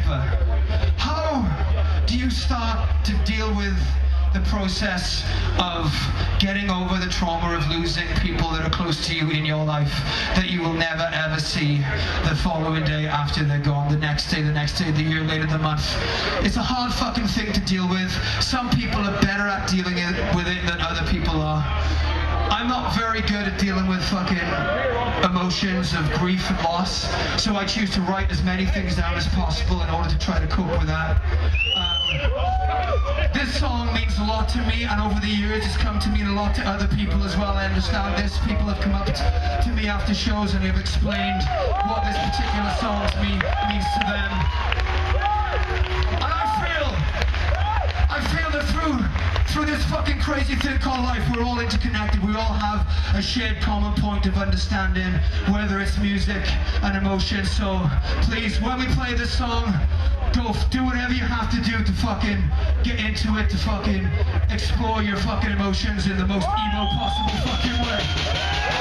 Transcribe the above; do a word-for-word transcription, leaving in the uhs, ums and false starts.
paper. How do you start to deal with the process of getting over the trauma of losing people that are close to you in your life that you will never ever see the following day after they're gone, the next day, the next day, the year later, the month? It's a hard fucking thing to deal with. Some people are better at dealing with it than other people are. I'm not very good at dealing with fucking emotions of grief and loss, so I choose to write as many things down as possible in order to try to cope with that. Um, this song means a lot to me, and over the years it's come to mean a lot to other people as well. I understand this. People have come up to me after shows and have explained what this particular song mean, means to them. And I feel, I feel that through Through this fucking crazy thing called life, we're all interconnected. We all have a shared common point of understanding, whether it's music and emotion. So please, when we play this song, go do whatever you have to do to fucking get into it, to fucking explore your fucking emotions in the most emo possible fucking way.